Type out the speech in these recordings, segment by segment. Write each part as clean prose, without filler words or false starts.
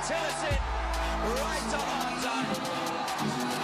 Tillerson right on onside.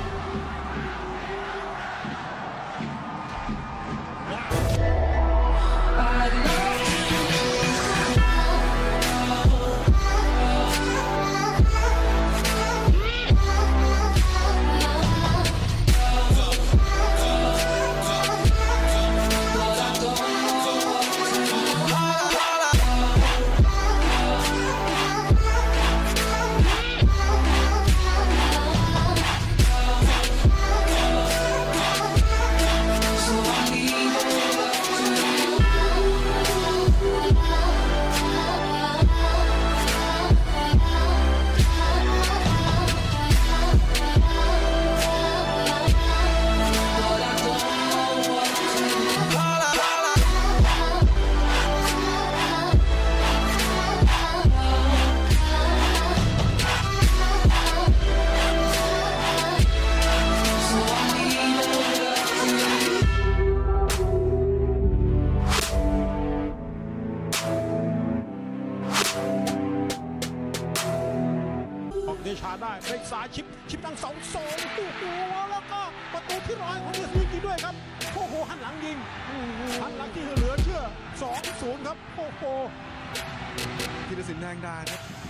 เดชาได้เบรกซ้ายชิปตั้ง2-2โอ้โหแล้วก็ประตูที่100ของเดชยิงด้วยครับโอ้โหหันหลังยิงหันหลังที่เหลือเชื่อ2-0ครับโอ้โหธีรศิลป์แดงดาครับ